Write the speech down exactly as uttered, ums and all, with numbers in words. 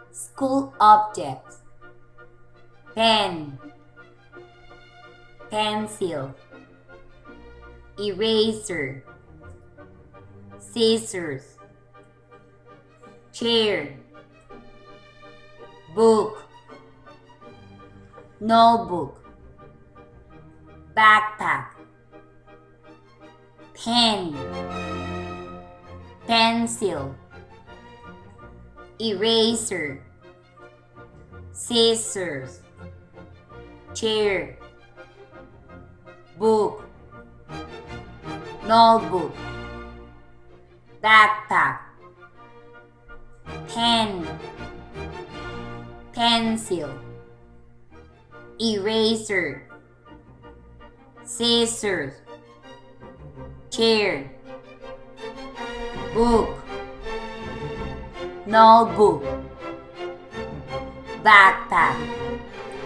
School objects: pen, pencil, eraser, scissors, chair, book, notebook, backpack, pen, pencil, eraser, scissors, chair, book, notebook, backpack, pen, pencil, eraser, scissors, chair, book, notebook, backpack,